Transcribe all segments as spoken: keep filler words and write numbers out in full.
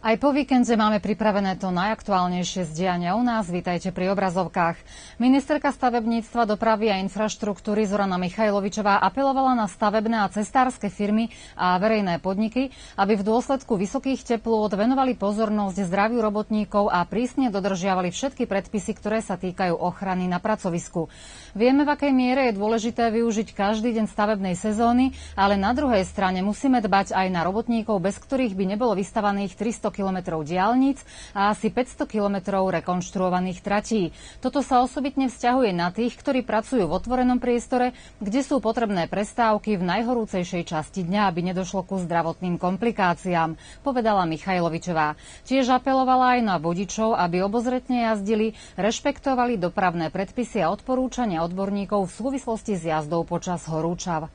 Aj po víkende máme pripravené to najaktuálnejšie z diania u nás. Vítajte pri obrazovkách. Ministerka stavebníctva, dopravy a infraštruktúry Zorana Michajlovičová apelovala na stavebné a cestárske firmy a verejné podniky, aby v dôsledku vysokých teplôt venovali pozornosť zdraviu robotníkov a prísne dodržiavali všetky predpisy, ktoré sa týkajú ochrany na pracovisku. Vieme, v akej miere je dôležité využiť každý deň stavebnej sezóny, ale na druhej strane musíme dbať aj na robotníkov, bez ktorých by nebolo vystavaných tristo kilometrov diaľnic a asi päťsto kilometrov rekonštruovaných tratí. Toto sa osobitne vzťahuje na tých, ktorí pracujú v otvorenom priestore, kde sú potrebné prestávky v najhorúcejšej časti dňa, aby nedošlo ku zdravotným komplikáciám, povedala Michajlovičová. Tiež apelovala aj na vodičov, aby obozretne jazdili, rešpektovali dopravné predpisy a odporúčania odborníkov v súvislosti s jazdou počas horúčav.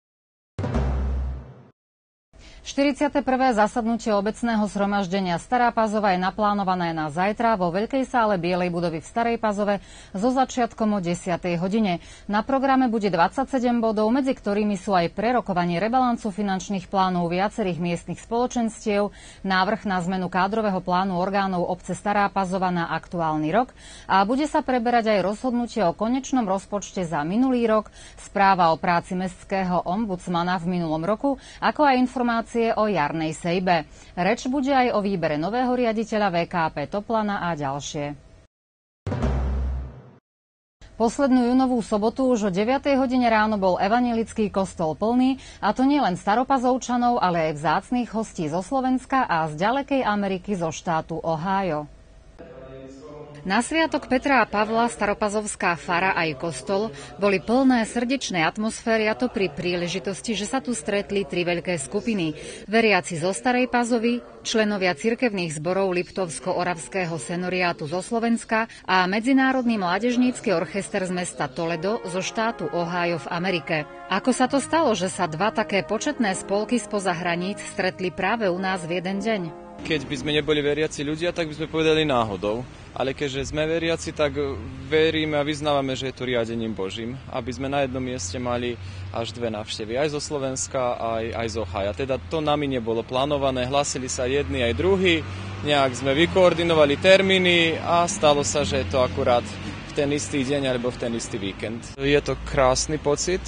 štyridsiate prvé zasadnutie obecného zhromaždenia Stará Pazova je naplánované na zajtra vo veľkej sále Bielej budovy v Starej Pazove so začiatkom o desiatej hodine. Na programe bude dvadsaťsedem bodov, medzi ktorými sú aj prerokovanie rebalancu finančných plánov viacerých miestnych spoločenstiev, návrh na zmenu kádrového plánu orgánov obce Stará Pazova na aktuálny rok a bude sa preberať aj rozhodnutie o konečnom rozpočte za minulý rok, správa o práci mestského ombudsmana v minulom roku, ako aj informácie o jarnej sejbe. Reč bude aj o výbere nového riaditeľa vé ká pé Toplana a ďalšie. Poslednú júnovú sobotu už o deviatej hodine ráno bol evanjelický kostol plný, a to nielen staropazovčanov, ale aj vzácnych hostí zo Slovenska a z ďalekej Ameriky zo štátu Ohio. Na sviatok Petra a Pavla staropazovská fara aj kostol boli plné srdečnej atmosféry, a to pri príležitosti, že sa tu stretli tri veľké skupiny. Veriaci zo Starej Pazovy, členovia cirkevných zborov Liptovsko-Oravského senoriátu zo Slovenska a Medzinárodný mládežnícky orchester z mesta Toledo zo štátu Ohio v Amerike. Ako sa to stalo, že sa dva také početné spolky spoza hraníc stretli práve u nás v jeden deň? Keď by sme neboli veriaci ľudia, tak by sme povedali náhodou. Ale keďže sme veriaci, tak veríme a vyznávame, že je to riadením Božím, aby sme na jednom mieste mali až dve návštevy, aj zo Slovenska, aj, aj z Ohaja. Teda to nami nebolo plánované, hlásili sa jedni aj druhí, nejak sme vykoordinovali termíny a stalo sa, že je to akurát v ten istý deň alebo v ten istý víkend. Je to krásny pocit,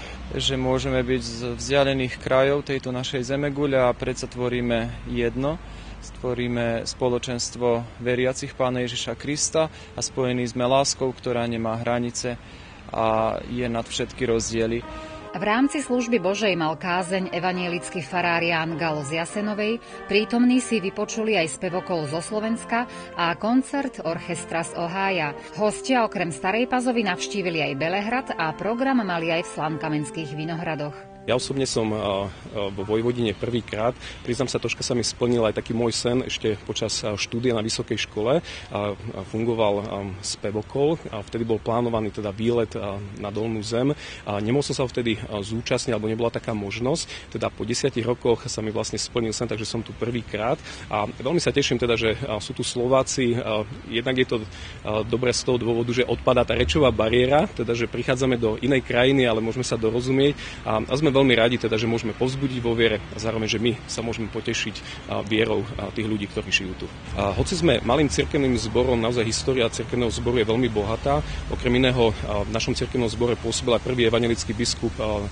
že môžeme byť z vzdialených krajov tejto našej zemeguľa a predsa tvoríme jedno. Stvoríme spoločenstvo veriacich Pána Ježiša Krista a spojení sme láskou, ktorá nemá hranice a je nad všetky rozdiely. V rámci služby Božej mal kázeň evanjelický farár Ján Galo z Jasenovej, prítomní si vypočuli aj spevokov zo Slovenska a koncert orchestra z Ohája. Hostia okrem Starej Pazovy navštívili aj Belehrad a program mali aj v Slankamenských Vinohradoch. Ja osobne som vo Vojvodine prvýkrát. Priznám sa, troška sa mi splnil aj taký môj sen ešte počas štúdia na vysokej škole. Fungoval spevokol a vtedy bol plánovaný teda výlet na dolnú zem. Nemohol som sa vtedy zúčastniť, alebo nebola taká možnosť. Teda po desiatich rokoch sa mi vlastne splnil sen, takže som tu prvýkrát. A veľmi sa teším teda, že sú tu Slováci. Jednak je to dobré z toho dôvodu, že odpadá tá rečová bariéra, teda že prichádzame do inej krajiny, ale môžeme sa dorozumieť. A sme veľmi radi, teda, že môžeme povzbudiť vo viere a zároveň, že my sa môžeme potešiť vierou tých ľudí, ktorí žijú tu. A hoci sme malým cirkevným zborom, naozaj história cirkevného zboru je veľmi bohatá. Okrem iného v našom cirkevnom zbore pôsobil aj prvý evanjelický biskup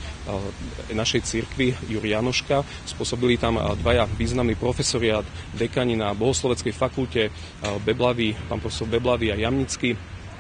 našej cirkvi, Jurij Janoška. Spôsobili tam dvaja významní profesori a dekani na bohosloveckej fakulte, Beblavý, pán profesor Beblavý a Jamnický.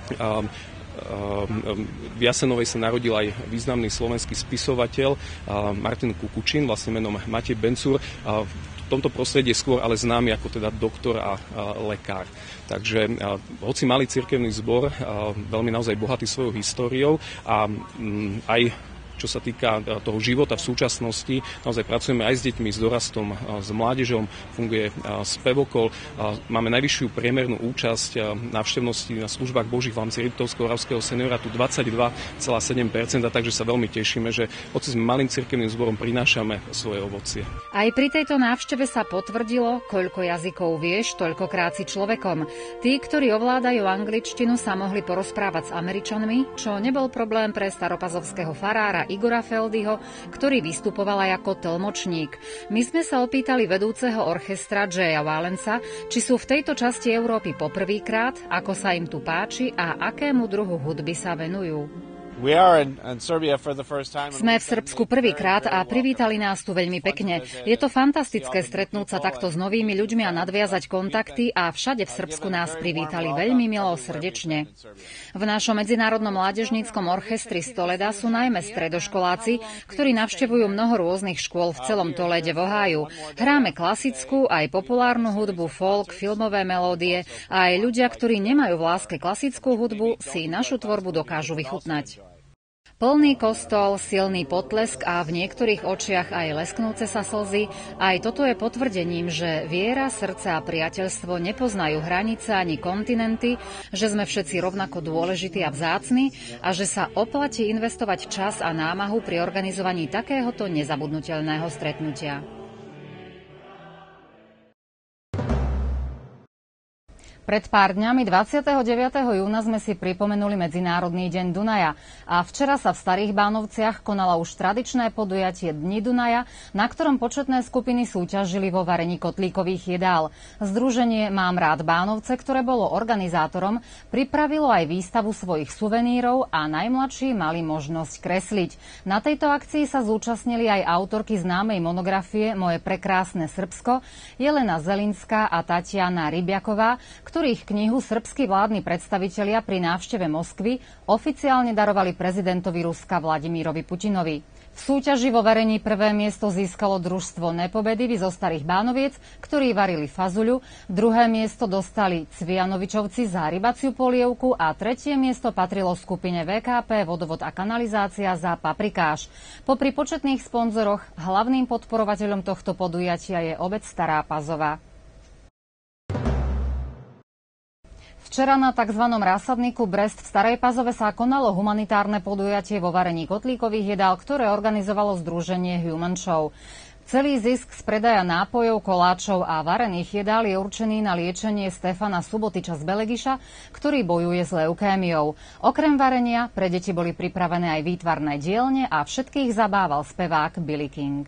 V Jasenovej sa narodil aj významný slovenský spisovateľ Martin Kukučín, vlastne menom Matej Bencúr. V tomto prostredí je skôr ale známy ako teda doktor a lekár. Takže hoci malý cirkevný zbor, veľmi naozaj bohatý svojou históriou a aj čo sa týka toho života v súčasnosti, naozaj pracujeme aj s deťmi, s dorastom, s mládežom, funguje spevokol. Máme najvyššiu priemernú účasť návštevnosti na službách Božích v rámci Liptovsko-Oravského seniorátu dvadsaťdva celá sedem percent, takže sa veľmi tešíme, že hoci sme malým cirkevným zborom, prinášame svoje ovocie. Aj pri tejto návšteve sa potvrdilo, koľko jazykov vieš, toľkokrát si človekom. Tí, ktorí ovládajú angličtinu, sa mohli porozprávať s Američanmi, čo nebol problém pre staropazovského farára Igora Feldyho, ktorý vystupoval aj ako tlmočník. My sme sa opýtali vedúceho orchestra Jaya Walensa, či sú v tejto časti Európy poprvýkrát, ako sa im tu páči a akému druhu hudby sa venujú. Sme v Srbsku prvýkrát a privítali nás tu veľmi pekne. Je to fantastické stretnúť sa takto s novými ľuďmi a nadviazať kontakty a všade v Srbsku nás privítali veľmi milo srdečne. V našom medzinárodnom mládežníckom orchestri z Toleda sú najmä stredoškoláci, ktorí navštevujú mnoho rôznych škôl v celom Tolede v Ohiu. Hráme klasickú aj populárnu hudbu, folk, filmové melódie a aj ľudia, ktorí nemajú v láske klasickú hudbu, si našu tvorbu dokážu vychutnať. Plný kostol, silný potlesk a v niektorých očiach aj lesknúce sa slzy, aj toto je potvrdením, že viera, srdce a priateľstvo nepoznajú hranice ani kontinenty, že sme všetci rovnako dôležití a vzácni a že sa oplatí investovať čas a námahu pri organizovaní takéhoto nezabudnutelného stretnutia. Pred pár dňami dvadsiateho deviateho júna sme si pripomenuli Medzinárodný deň Dunaja a včera sa v Starých Bánovciach konalo už tradičné podujatie Dni Dunaja, na ktorom početné skupiny súťažili vo varení kotlíkových jedál. Združenie Mám rád Bánovce, ktoré bolo organizátorom, pripravilo aj výstavu svojich suvenírov a najmladší mali možnosť kresliť. Na tejto akcii sa zúčastnili aj autorky známej monografie Moje prekrásne Srbsko, Jelena Zelinská a Tatiana Rybiaková, ktorých knihu srbskí vládni predstavitelia pri návšteve Moskvy oficiálne darovali prezidentovi Ruska Vladimírovi Putinovi. V súťaži vo varení prvé miesto získalo družstvo Nepobedivi zo Starých Bánoviec, ktorí varili fazuľu, druhé miesto dostali Cvianovičovci za rybaciu polievku a tretie miesto patrilo skupine vé ká pé Vodovod a kanalizácia za paprikáš. Popri početných sponzoroch hlavným podporovateľom tohto podujatia je obec Stará Pazova. Včera na tzv. Rásadníku Brest v Starej Pazove sa konalo humanitárne podujatie vo varení kotlíkových jedál, ktoré organizovalo združenie Human Show. Celý zisk z predaja nápojov, koláčov a varených jedál je určený na liečenie Stefana Subotiča z Belegiša, ktorý bojuje s leukémiou. Okrem varenia pre deti boli pripravené aj výtvarné dielne a všetkých zabával spevák Billy King.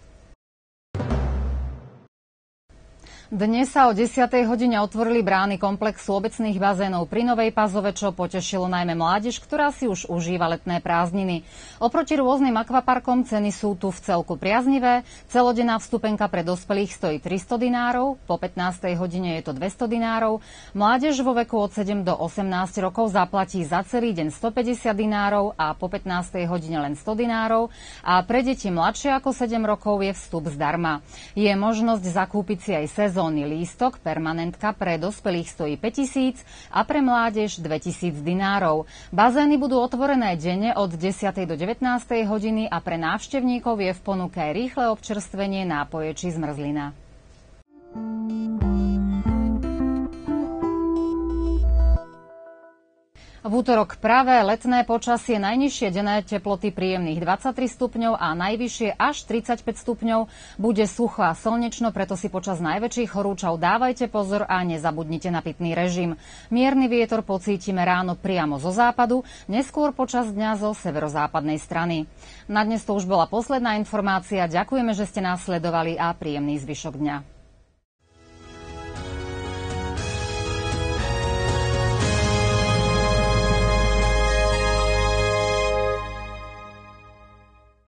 Dnes sa o desiatej hodine otvorili brány komplexu obecných bazénov pri Novej Pazove, čo potešilo najmä mládež, ktorá si už užíva letné prázdniny. Oproti rôznym akvaparkom ceny sú tu v celku priaznivé. Celodenná vstupenka pre dospelých stojí tristo dinárov, po pätnástej hodine je to dvesto dinárov. Mládež vo veku od sedem do osemnástich rokov zaplatí za celý deň stopäťdesiat dinárov a po pätnástej hodine len sto dinárov. A pre deti mladšie ako sedem rokov je vstup zdarma. Je možnosť zakúpiť si aj sezónny lístok, permanentka pre dospelých stojí päťtisíc a pre mládež dvetisíc dinárov. Bazény budú otvorené denne od desiatej do devätnástej hodiny a pre návštevníkov je v ponuke rýchle občerstvenie, nápoje či zmrzlina. V útorok pravé letné počasie, najnižšie denné teploty príjemných dvadsaťtri stupňov a najvyššie až tridsaťpäť stupňov. Bude sucho a slnečno, preto si počas najväčších horúčav dávajte pozor a nezabudnite na pitný režim. Mierny vietor pocítime ráno priamo zo západu, neskôr počas dňa zo severozápadnej strany. Na dnes to už bola posledná informácia. Ďakujeme, že ste nás sledovali a príjemný zvyšok dňa.